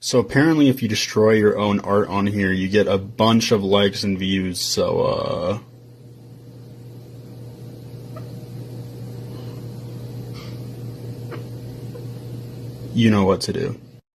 So apparently if you destroy your own art on here, you get a bunch of likes and views, so, you know what to do.